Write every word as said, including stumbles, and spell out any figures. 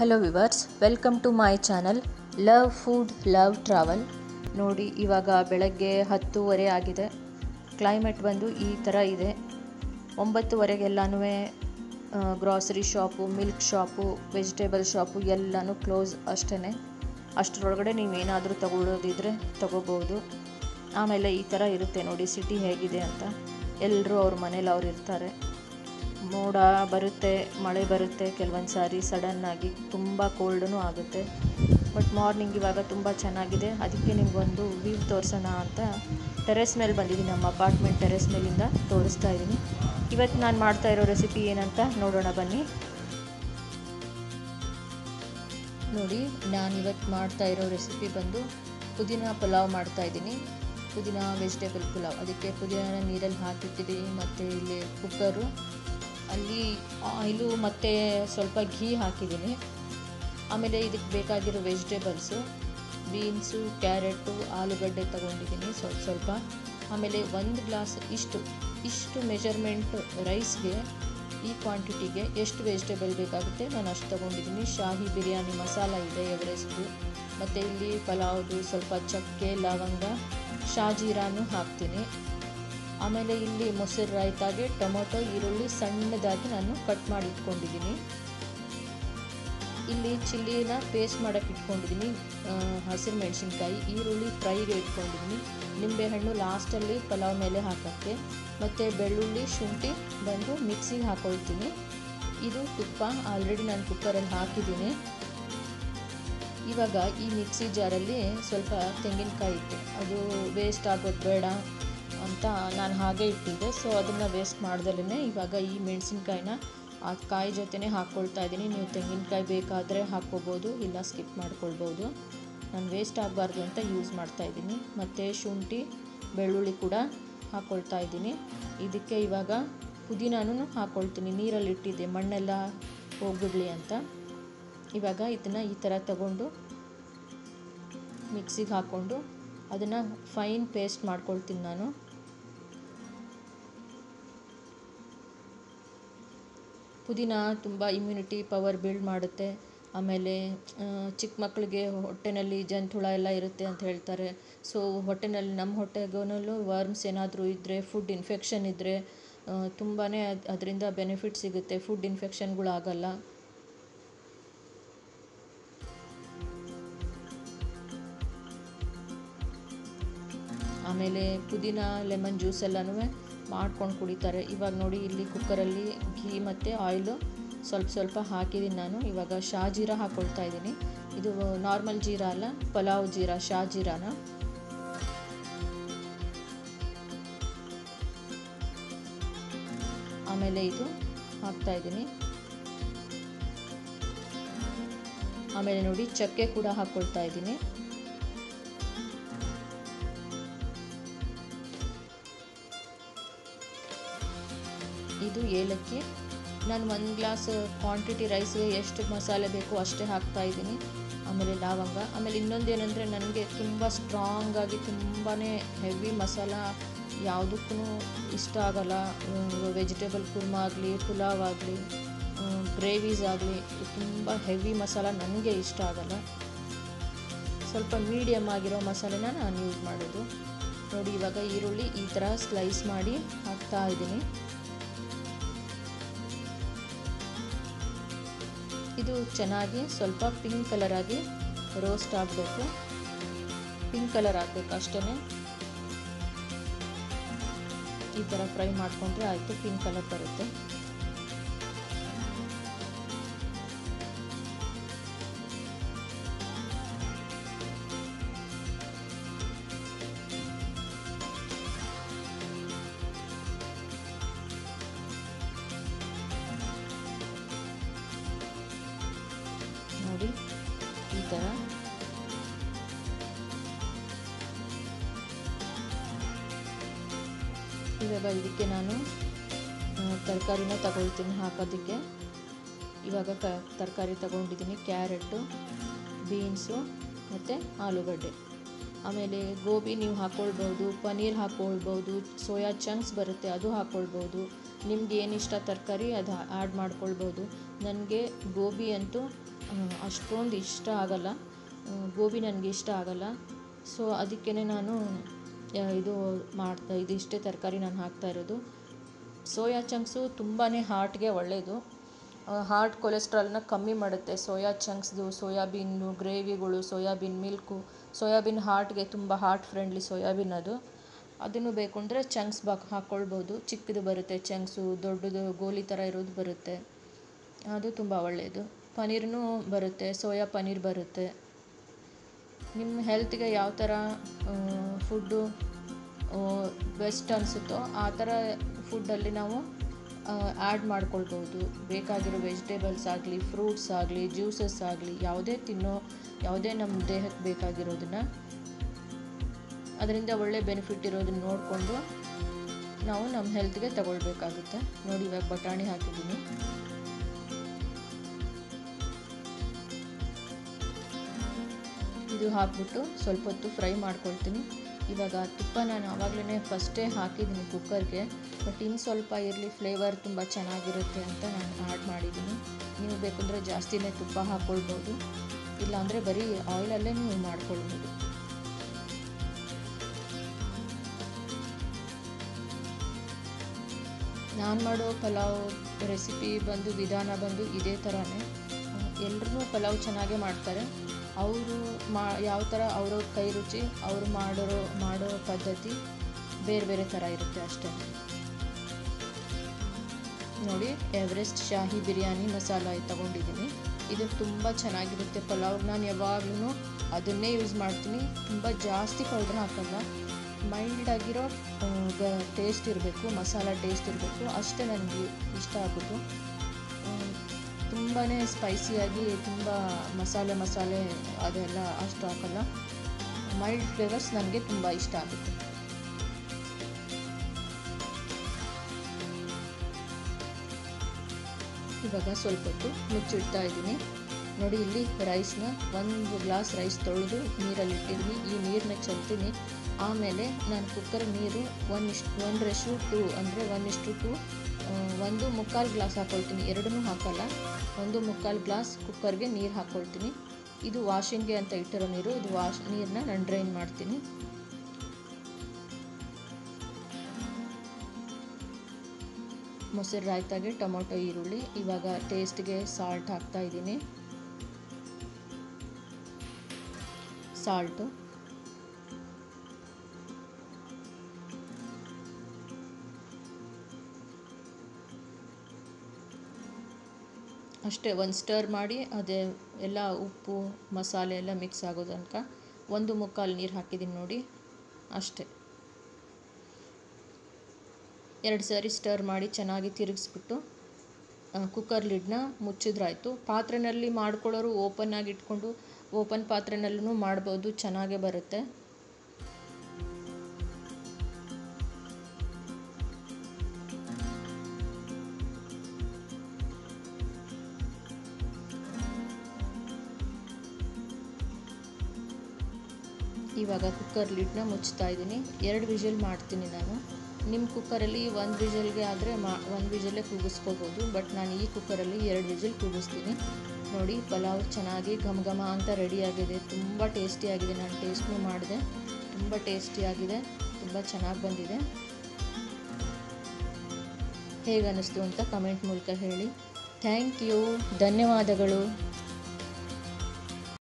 Hello viewers, welcome to my channel love food love travel. ನೋಡಿ, ಇವಾಗ ಬೆಳಗ್ಗೆ ಹತ್ತುವರೆ ಆಗಿದೆ. ಕ್ಲೈಮೇಟ್ ಬಂದು ಈ ಥರ ಇದೆ. ಒಂಬತ್ತುವರೆಗೆಲ್ಲನೂ grocery shop, milk shop, vegetable shop ಎಲ್ಲನೂ ಕ್ಲೋಸ್ ಅಷ್ಟೇ. ಅಷ್ಟರೊಳಗಡೆ ನೀವೇನಾದರೂ ತಗೊಳ್ಳೋದಿದ್ರೆ ತಗೋಬೋದು. ಆಮೇಲೆ ಈ ಥರ ಇರುತ್ತೆ ನೋಡಿ ಸಿಟಿ ಹೇಗಿದೆ ಅಂತ. ಎಲ್ಲರೂ ಅವ್ರ ಮನೇಲಿ ಅವ್ರು ಇರ್ತಾರೆ. ಮೋಡ ಬರುತ್ತೆ, ಮಳೆ ಬರುತ್ತೆ, ಕೆಲವೊಂದು ಸಾರಿ ಸಡನ್ನಾಗಿ ತುಂಬ ಕೋಲ್ಡೂ ಆಗುತ್ತೆ. ಬಟ್ ಮಾರ್ನಿಂಗ್ ಇವಾಗ ತುಂಬ ಚೆನ್ನಾಗಿದೆ. ಅದಕ್ಕೆ ನಿಮಗೊಂದು ವ್ಯೂ ತೋರಿಸೋಣ ಅಂತ ಟೆರೆಸ್ ಮೇಲೆ ಬಂದಿದ್ದೀನಿ. ನಮ್ಮ ಅಪಾರ್ಟ್ಮೆಂಟ್ ಟೆರೆಸ್ ಮೇಲಿಂದ ತೋರಿಸ್ತಾ ಇದ್ದೀನಿ. ಇವತ್ತು ನಾನು ಮಾಡ್ತಾ ಇರೋ ರೆಸಿಪಿ ಏನಂತ ನೋಡೋಣ ಬನ್ನಿ. ನೋಡಿ, ನಾನಿವತ್ತು ಮಾಡ್ತಾ ಇರೋ ರೆಸಿಪಿ ಬಂದು ಪುದೀನ ಪಲಾವ್ ಮಾಡ್ತಾಯಿದ್ದೀನಿ. ಪುದೀನ ವೆಜಿಟೇಬಲ್ ಪಲಾವ್. ಅದಕ್ಕೆ ಪುದೀನ ನೀರಲ್ಲಿ ಹಾಕಿಟ್ಟಿದ್ದೀನಿ. ಮತ್ತು ಇಲ್ಲಿ ಕುಕ್ಕರು, ಅಲ್ಲಿ ಆಯಿಲು ಮತ್ತು ಸ್ವಲ್ಪ ಘೀ ಹಾಕಿದ್ದೀನಿ. ಆಮೇಲೆ ಇದಕ್ಕೆ ಬೇಕಾಗಿರೋ ವೆಜಿಟೇಬಲ್ಸು ಬೀನ್ಸು, ಕ್ಯಾರೆಟು, ಆಲೂಗಡ್ಡೆ ತೊಗೊಂಡಿದ್ದೀನಿ ಸ್ವಲ್ಪ ಸ್ವಲ್ಪ. ಆಮೇಲೆ ಒಂದು ಗ್ಲಾಸ್ ಇಷ್ಟು ಇಷ್ಟು ಮೆಜರ್ಮೆಂಟ್ ರೈಸ್ಗೆ, ಈ ಕ್ವಾಂಟಿಟಿಗೆ ಎಷ್ಟು ವೆಜಿಟೇಬಲ್ ಬೇಕಾಗುತ್ತೆ ನಾನು ಅಷ್ಟು ತೊಗೊಂಡಿದ್ದೀನಿ. ಶಾಹಿ ಬಿರಿಯಾನಿ ಮಸಾಲ ಇದೆ ಎವರೆಸ್ಟ್ದು. ಮತ್ತು ಇಲ್ಲಿ ಪಲಾವ್ದು ಸ್ವಲ್ಪ ಚಕ್ಕೆ, ಲವಂಗ, ಶಾಜೀರಾನು ಹಾಕ್ತೀನಿ. ಆಮೇಲೆ ಇಲ್ಲಿ ಮೊಸರು ರಾಯ್ತಾಗೆ ಟೊಮೊಟೊ, ಈರುಳ್ಳಿ ಸಣ್ಣದಾಗಿ ನಾನು ಕಟ್ ಮಾಡಿ ಇಟ್ಕೊಂಡಿದ್ದೀನಿ. ಇಲ್ಲಿ ಚಿಲ್ಲಿನ ಪೇಸ್ಟ್ ಮಾಡೋಕ್ಕೆ ಇಟ್ಕೊಂಡಿದ್ದೀನಿ. ಹಸಿರು ಮೆಣಸಿನ್ಕಾಯಿ, ಈರುಳ್ಳಿ ಫ್ರೈಗೆ ಇಟ್ಕೊಂಡಿದ್ದೀನಿ. ನಿಂಬೆಹಣ್ಣು ಲಾಸ್ಟಲ್ಲಿ ಪಲಾವ್ ಮೇಲೆ ಹಾಕೋಕ್ಕೆ. ಮತ್ತು ಬೆಳ್ಳುಳ್ಳಿ, ಶುಂಠಿ ಬಂದು ಮಿಕ್ಸಿಗೆ ಹಾಕ್ಕೊಳ್ತೀನಿ. ಇದು ತುಪ್ಪ ಆಲ್ರೆಡಿ ನಾನು ಕುಕ್ಕರಲ್ಲಿ ಹಾಕಿದ್ದೀನಿ. ಇವಾಗ ಈ ಮಿಕ್ಸಿ ಜಾರಲ್ಲಿ ಸ್ವಲ್ಪ ತೆಂಗಿನಕಾಯಿ ಇತ್ತು, ಅದು ವೇಸ್ಟ್ ಆಗೋದು ಬೇಡ ಅಂತ ನಾನು ಹಾಗೆ ಇಟ್ಟಿದ್ದೆ. ಸೊ ಅದನ್ನು ವೇಸ್ಟ್ ಮಾಡ್ದಲೇ ಇವಾಗ ಈ ಮೆಣಸಿನ್ಕಾಯಿನ ಆ ಕಾಯಿ ಜೊತೆನೇ ಹಾಕ್ಕೊಳ್ತಾ ಇದ್ದೀನಿ. ನೀವು ತೆಂಗಿನಕಾಯಿ ಬೇಕಾದರೆ ಹಾಕ್ಕೋಬೋದು, ಇಲ್ಲ ಸ್ಕಿಪ್ ಮಾಡ್ಕೊಳ್ಬೋದು. ನಾನು ವೇಸ್ಟ್ ಆಗಬಾರ್ದು ಅಂತ ಯೂಸ್ ಮಾಡ್ತಾಯಿದ್ದೀನಿ. ಮತ್ತು ಶುಂಠಿ, ಬೆಳ್ಳುಳ್ಳಿ ಕೂಡ ಹಾಕ್ಕೊಳ್ತಾ ಇದ್ದೀನಿ. ಇದಕ್ಕೆ ಇವಾಗ ಪುದೀನನೂ ಹಾಕ್ಕೊಳ್ತೀನಿ. ನೀರಲ್ಲಿ ಇಟ್ಟಿದ್ದೆ ಮಣ್ಣೆಲ್ಲ ಹೋಗ್ಬಿಡಲಿ ಅಂತ. ಇವಾಗ ಇದನ್ನು ಈ ಥರ ತಗೊಂಡು ಮಿಕ್ಸಿಗೆ ಹಾಕ್ಕೊಂಡು ಅದನ್ನು ಫೈನ್ ಪೇಸ್ಟ್ ಮಾಡ್ಕೊಳ್ತೀನಿ ನಾನು. ಪುದೀನ ತುಂಬ ಇಮ್ಯುನಿಟಿ ಪವರ್ ಬಿಲ್ಡ್ ಮಾಡುತ್ತೆ. ಆಮೇಲೆ ಚಿಕ್ಕ ಮಕ್ಕಳಿಗೆ ಹೊಟ್ಟೆನಲ್ಲಿ ಜಂತುಳ ಎಲ್ಲ ಇರುತ್ತೆ ಅಂತ ಹೇಳ್ತಾರೆ. ಸೊ ಹೊಟ್ಟೆನಲ್ಲಿ ನಮ್ಮ ಹೊಟ್ಟೆಗೂ ವರ್ಮ್ಸ್ ಏನಾದರೂ ಇದ್ದರೆ, ಫುಡ್ ಇನ್ಫೆಕ್ಷನ್ ಇದ್ದರೆ ತುಂಬಾ ಅದರಿಂದ ಬೆನಿಫಿಟ್ ಸಿಗುತ್ತೆ. ಫುಡ್ ಇನ್ಫೆಕ್ಷನ್ಗಳಾಗಲ್ಲ. ಆಮೇಲೆ ಪುದೀನ ಲೆಮನ್ ಜ್ಯೂಸ್ ಎಲ್ಲನೂ ಮಾಡ್ಕೊಂಡು ಕುಡಿತಾರೆ. ಇವಾಗ ನೋಡಿ, ಇಲ್ಲಿ ಕುಕ್ಕರಲ್ಲಿ ಘೀ ಮತ್ತು ಆಯಿಲು ಸ್ವಲ್ಪ ಸ್ವಲ್ಪ ಹಾಕಿದ್ದೀನಿ ನಾನು. ಇವಾಗ ಶಾಜೀರಾ ಹಾಕ್ಕೊಳ್ತಾ ಇದ್ದೀನಿ. ಇದು ನಾರ್ಮಲ್ ಜೀರಾ ಅಲ್ಲ, ಪಲಾವ್ ಜೀರಾ, ಶಾಜೀರಾನ. ಆಮೇಲೆ ಇದು ಹಾಕ್ತಾ ಇದ್ದೀನಿ. ಆಮೇಲೆ ನೋಡಿ, ಚಕ್ಕೆ ಕೂಡ ಹಾಕ್ಕೊಳ್ತಾ ಇದ್ದೀನಿ. ಇದು ಏಲಕ್ಕಿ. ನಾನು ಒಂದು ಗ್ಲಾಸ್ ಕ್ವಾಂಟಿಟಿ ರೈಸ್ಗೆ ಎಷ್ಟು ಮಸಾಲೆ ಬೇಕೋ ಅಷ್ಟೇ ಹಾಕ್ತಾ ಇದ್ದೀನಿ. ಆಮೇಲೆ ಲವಂಗ. ಆಮೇಲೆ ಇನ್ನೊಂದೇನೆಂದರೆ, ನನಗೆ ತುಂಬ ಸ್ಟ್ರಾಂಗಾಗಿ ತುಂಬಾ ಹೆವಿ ಮಸಾಲ ಯಾವುದಕ್ಕೂ ಇಷ್ಟ ಆಗಲ್ಲ. ವೆಜಿಟೇಬಲ್ ಕುರ್ಮ ಆಗಲಿ, ಪುಲಾವ್ ಆಗಲಿ, ಗ್ರೇವೀಸ್ ಆಗಲಿ, ತುಂಬ ಹೆವಿ ಮಸಾಲ ನನಗೆ ಇಷ್ಟ ಆಗಲ್ಲ. ಸ್ವಲ್ಪ ಮೀಡಿಯಮ್ ಆಗಿರೋ ಮಸಾಲೆನ ನಾನು ಯೂಸ್ ಮಾಡೋದು. ನೋಡಿ, ಇವಾಗ ಈರುಳ್ಳಿ ಈ ಥರ ಸ್ಲೈಸ್ ಮಾಡಿ ಹಾಕ್ತಾ ಇದ್ದೀನಿ. ಇದು ಚೆನ್ನಾಗಿ ಸ್ವಲ್ಪ ಪಿಂಕ್ ಕಲರ್ ಆಗಿ ರೋಸ್ಟ್ ಆಗಬೇಕು. ಪಿಂಕ್ ಕಲರ್ ಆಗಬೇಕು ಅಷ್ಟೇ. ಈ ಥರ ಫ್ರೈ ಮಾಡಿಕೊಂಡ್ರೆ ಆಯಿತು, ಪಿಂಕ್ ಕಲರ್ ಬರುತ್ತೆ. ನೋಡಿ, ಈ ಥರ. ಇವಾಗ ಇದಕ್ಕೆ ನಾನು ತರಕಾರಿನ ತಗೊಳ್ತೀನಿ ಹಾಕೋದಕ್ಕೆ. ಇವಾಗ ಕ ತರಕಾರಿ ತಗೊಂಡಿದ್ದೀನಿ. ಕ್ಯಾರೆಟು, ಬೀನ್ಸು ಮತ್ತು ಆಲೂಗಡ್ಡೆ. ಆಮೇಲೆ ಗೋಬಿ ನೀವು ಹಾಕ್ಕೊಳ್ಬೋದು, ಪನ್ನೀರ್ ಹಾಕ್ಕೊಳ್ಬೋದು, ಸೋಯಾ ಚಂಕ್ಸ್ ಬರುತ್ತೆ ಅದು ಹಾಕ್ಕೊಳ್ಬೋದು. ನಿಮ್ಗೆ ಏನು ಇಷ್ಟ ತರಕಾರಿ ಅದು ಆ್ಯಡ್ ಮಾಡ್ಕೊಳ್ಬೋದು. ನನಗೆ ಗೋಬಿ ಅಂತೂ ಅಷ್ಟೊಂದು ಇಷ್ಟ ಆಗಲ್ಲ, ಗೋಬಿ ನನಗೆ ಇಷ್ಟ ಆಗಲ್ಲ. ಸೊ ಅದಕ್ಕೇ ನಾನು ಇದು ಮಾಡ್ತಾ ಇದಿಷ್ಟೇ ತರಕಾರಿ ನಾನು ಹಾಕ್ತಾ ಇರೋದು. ಸೋಯಾ ಚಂಕ್ಸು ತುಂಬಾ ಹಾರ್ಟ್ಗೆ ಒಳ್ಳೆಯದು, ಹಾರ್ಟ್ ಕೊಲೆಸ್ಟ್ರಾಲ್ನ ಕಮ್ಮಿ ಮಾಡುತ್ತೆ. ಸೋಯಾ ಚಂಕ್ಸ್ದು ಸೋಯಾಬೀನು ಗ್ರೇವಿಗಳು, ಸೋಯಾಬೀನ್ ಮಿಲ್ಕು, ಸೋಯಾಬೀನ್ ಹಾರ್ಟ್ಗೆ ತುಂಬ ಹಾರ್ಟ್ ಫ್ರೆಂಡ್ಲಿ ಸೋಯಾಬೀನ್ ಅದು. ಅದನ್ನು ಬೇಕು ಅಂದರೆ ಚಂಕ್ಸ್ ಬಾ ಹಾಕ್ಕೊಳ್ಬೋದು. ಚಿಕ್ಕದು ಬರುತ್ತೆ ಚಂಕ್ಸು, ದೊಡ್ಡದು ಗೋಲಿ ಥರ ಇರೋದು ಬರುತ್ತೆ, ಅದು ತುಂಬ ಒಳ್ಳೆಯದು. ಪನ್ನೀರ್ನೂ ಬರುತ್ತೆ, ಸೋಯಾ ಪನ್ನೀರ್ ಬರುತ್ತೆ. ನಿಮ್ಮ ಹೆಲ್ತ್ಗೆ ಯಾವ ಥರ ಫುಡ್ಡು ಬೆಸ್ಟ್ ಅನಿಸುತ್ತೋ ಆ ಥರ ಫುಡ್ಡಲ್ಲಿ ನಾವು ಆ್ಯಡ್ ಮಾಡ್ಕೊಳ್ಬೋದು. ಬೇಕಾಗಿರೋ ವೆಜಿಟೇಬಲ್ಸ್ ಆಗಲಿ, ಫ್ರೂಟ್ಸ್ ಆಗಲಿ, ಜ್ಯೂಸಸ್ ಆಗಲಿ, ಯಾವುದೇ ತಿನ್ನೋ ಯಾವುದೇ ನಮ್ಮ ದೇಹಕ್ಕೆ ಬೇಕಾಗಿರೋದನ್ನು, ಅದರಿಂದ ಒಳ್ಳೆ ಬೆನಿಫಿಟ್ ಇರೋದನ್ನ ನೋಡಿಕೊಂಡು ನಾವು ನಮ್ಮ ಹೆಲ್ತ್ಗೆ ತಗೊಳ್ಬೇಕಾಗುತ್ತೆ. ನೋಡಿ ಇವಾಗ ಬಟಾಣಿ ಹಾಕಿದ್ದೀನಿ. ಇದು ಹಾಕ್ಬಿಟ್ಟು ಸ್ವಲ್ಪ ಹೊತ್ತು ಫ್ರೈ ಮಾಡ್ಕೊಳ್ತೀನಿ. ಇವಾಗ ತುಪ್ಪ ನಾನು ಆವಾಗಲೇ ಫಸ್ಟೇ ಹಾಕಿದ್ದೀನಿ ಕುಕ್ಕರ್ಗೆ, ಬಟ್ ಇನ್ನು ಸ್ವಲ್ಪ ಇರಲಿ ಫ್ಲೇವರ್ ತುಂಬ ಚೆನ್ನಾಗಿರುತ್ತೆ ಅಂತ ನಾನು ಆ್ಯಡ್ ಮಾಡಿದ್ದೀನಿ. ನೀವು ಬೇಕಂದರೆ ಜಾಸ್ತಿನೇ ತುಪ್ಪ ಹಾಕ್ಕೊಳ್ಬೋದು, ಇಲ್ಲಾಂದರೆ ಬರೀ ಆಯಿಲಲ್ಲೇ ನೀವು ಮಾಡ್ಕೊಳ್ಬೋದು. ನಾನು ಮಾಡೋ ಪಲಾವ್ ರೆಸಿಪಿ ಬಂದು ವಿಧಾನ ಬಂದು ಇದೇ ಥರನೇ. ಎಲ್ಲರೂ ಪಲಾವ್ ಚೆನ್ನಾಗೇ ಮಾಡ್ತಾರೆ, ಅವರು ಮಾ ಯಾವ ಥರ ಅವ್ರವ್ರ ಕೈ ರುಚಿ, ಅವರು ಮಾಡೋರು ಮಾಡೋ ಪದ್ಧತಿ ಬೇರೆ ಬೇರೆ ಥರ ಇರುತ್ತೆ ಅಷ್ಟೇ. ನೋಡಿ ಎವರೆಸ್ಟ್ ಶಾಹಿ ಬಿರಿಯಾನಿ ಮಸಾಲ ತಗೊಂಡಿದ್ದೀನಿ. ಇದು ತುಂಬ ಚೆನ್ನಾಗಿರುತ್ತೆ ಪಲಾವ್. ನಾನು ಯಾವಾಗಲೂ ಅದನ್ನೇ ಯೂಸ್ ಮಾಡ್ತೀನಿ, ತುಂಬ ಜಾಸ್ತಿ ಪೌಡ್ರ್ ಹಾಕಲ್ಲ. ಮೈಲ್ಡಾಗಿರೋ ಟೇಸ್ಟ್ ಇರಬೇಕು, ಮಸಾಲ ಟೇಸ್ಟ್ ಇರಬೇಕು, ಅಷ್ಟೇ ನನಗೆ ಇಷ್ಟ ಆಗೋದು. ತುಂಬಾ ಸ್ಪೈಸಿಯಾಗಿ ತುಂಬ ಮಸಾಲೆ ಮಸಾಲೆ ಅದೆಲ್ಲ ಅಷ್ಟು ಹಾಕಲ್ಲ. ಮೈಲ್ಡ್ ಫ್ಲೇವರ್ಸ್ ನನಗೆ ತುಂಬ ಇಷ್ಟ ಆಗುತ್ತೆ. ಇವಾಗ ಸ್ವಲ್ಪ ಹೊತ್ತು ಮುಚ್ಚಿಡ್ತಾ ಇದ್ದೀನಿ. ನೋಡಿ ಇಲ್ಲಿ ರೈಸ್ನ ಒಂದು ಗ್ಲಾಸ್ ರೈಸ್ ತೊಳೆದು ನೀರಲ್ಲಿ ಇಟ್ಟಿದ್ದೀನಿ. ಈ ನೀರನ್ನ ಚೆಲ್ತೀನಿ. ಆಮೇಲೆ ನಾನು ಕುಕ್ಕರ್ ನೀರು ಒನ್ ಇಷ್ಟು ಒನ್ ರೆಶು ಟು ಅಂದರೆ ಒನ್ ಇಷ್ಟು ಟು ಒಂದು ಮುಕ್ಕಾಲು ಗ್ಲಾಸ್ ಹಾಕ್ಕೊಳ್ತೀನಿ, ಎರಡನ್ನೂ ಹಾಕಲ್ಲ. ಒಂದು ಮುಕ್ಕಾಲು ಗ್ಲಾಸ್ ಕುಕ್ಕರ್ಗೆ ನೀರು ಹಾಕ್ಕೊಳ್ತೀನಿ. ಇದು ವಾಷಿಂಗ್ಗೆ ಅಂತ ಇಟ್ಟಿರೋ ನೀರು, ಇದು ವಾಶ್ ನೀರನ್ನ ನಾನು ಡ್ರೈನ್ ಮಾಡ್ತೀನಿ. ಮೊಸರು ರಾಯ್ತಾಗೆ ಟೊಮೊಟೊ ಈರುಳ್ಳಿ. ಇವಾಗ ಟೇಸ್ಟ್ಗೆ ಸಾಲ್ಟ್ ಹಾಕ್ತಾ ಇದ್ದೀನಿ. ಸಾಲ್ಟು ಅಷ್ಟೇ, ಒಂದು ಸ್ಟರ್ ಮಾಡಿ ಅದೇ ಎಲ್ಲ ಉಪ್ಪು ಮಸಾಲೆ ಎಲ್ಲ ಮಿಕ್ಸ್ ಆಗೋ ತನಕ ಒಂದು ಮುಕ್ಕಾಲು ನೀರು ಹಾಕಿದ್ದೀನಿ ನೋಡಿ, ಅಷ್ಟೇ. ಎರಡು ಸಾರಿ ಸ್ಟರ್ ಮಾಡಿ ಚೆನ್ನಾಗಿ ತಿರುಗಿಸ್ಬಿಟ್ಟು ಕುಕ್ಕರ್ ಲಿಡ್ನ ಮುಚ್ಚಿದ್ರಾಯ್ತು. ಪಾತ್ರೆಯಲ್ಲಿ ಮಾಡ್ಕೊಳ್ಳೋರು ಓಪನ್ ಆಗಿ ಇಟ್ಕೊಂಡು ಓಪನ್ ಪಾತ್ರೆನಲ್ಲೂ ಮಾಡ್ಬೋದು, ಚೆನ್ನಾಗೇ ಬರುತ್ತೆ. ಇವಾಗ ಕುಕ್ಕರ್ ಲಿಡ್ನ ಮುಚ್ತಾ ಇದ್ದೀನಿ. ಎರಡು ವಿಷಲ್ ಮಾಡ್ತೀನಿ ನಾನು. ನಿಮ್ಮ ಕುಕ್ಕರಲ್ಲಿ ಒಂದು ವಿಷಲ್ಗೆ ಆದರೆ ಮಾ ಒಂದು ವಿಷಲ್ಲೇ ಕೂಗಿಸ್ಕೋಬೋದು, ಬಟ್ ನಾನು ಈ ಕುಕ್ಕರಲ್ಲಿ ಎರಡು ವಿಷಲ್ ಕೂಗಿಸ್ತೀನಿ. ನೋಡಿ ಪಲಾವ್ ಚೆನ್ನಾಗಿ ಘಮ ಘಮ ಅಂತ ರೆಡಿಯಾಗಿದೆ, ತುಂಬ ಟೇಸ್ಟಿಯಾಗಿದೆ. ನಾನು ಟೇಸ್ಟ್ನೂ ಮಾಡಿದೆ, ತುಂಬ ಟೇಸ್ಟಿಯಾಗಿದೆ, ತುಂಬ ಚೆನ್ನಾಗಿ ಬಂದಿದೆ. ಹೇಗೆ ಅನ್ನಿಸ್ತು ಅಂತ ಕಮೆಂಟ್ ಮೂಲಕ ಹೇಳಿ. ಥ್ಯಾಂಕ್ ಯು, ಧನ್ಯವಾದಗಳು.